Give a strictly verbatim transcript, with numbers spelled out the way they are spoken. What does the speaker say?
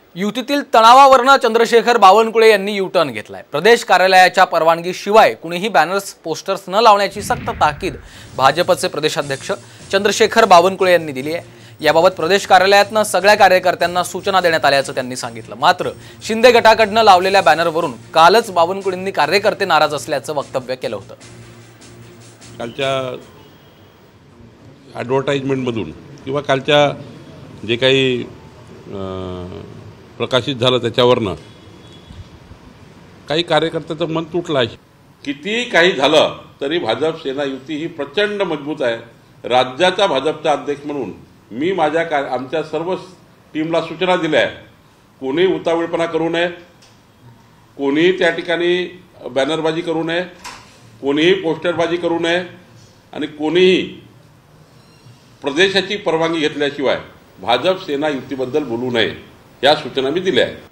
युतीतील तणावावरनं चंद्रशेखर बावनकुळे यांनी यू-टर्न घेतलाय। प्रदेश कार्यालयाच्या परवानगीशिवाय कुणीही बॅनर्स पोस्टर्स न लावण्याची सक्त ताकीद भाजपचे प्रदेशाध्यक्ष चंद्रशेखर बावनकुळे यांनी दिली आहे। याबाबत प्रदेश कार्यालयातनं सगळ्या कार्यकर्त्यांना सूचना देण्यात आल्याचं त्यांनी सांगितलं। मात्र शिंदे गटाकडनं लावलेल्या बॅनरवरून कालच बावनकुळेंनी कार्यकर्ते नाराज असल्याचं वक्तव्य केलं होतं। कालच्या ॲडव्हर्टाइजमेंटमधून किंवा कालच्या जे काही प्रकाशित झालं त्याच्यावरनं काही कार्यकर्त्याचं मन तुटलं आहे। किती काही झालं तरी भाजप सेना युती ही प्रचंड मजबूत आहे। राज्याचा भाजपचा अध्यक्ष म्हणून मी माझ्या आमच्या सर्व टीमला सूचना दिल्या आहे, कोणी उतावळपणा करू नये, कोणी त्या ठिकाणी बॅनरबाजी करू नये, कोणीही पोस्टरबाजी करू नये आणि कोणीही प्रदेशाची परवानगी घेतल्याशिवाय भाजप सेना युतीबद्दल बोलू नये, या सूचना मी दिल्या आहेत।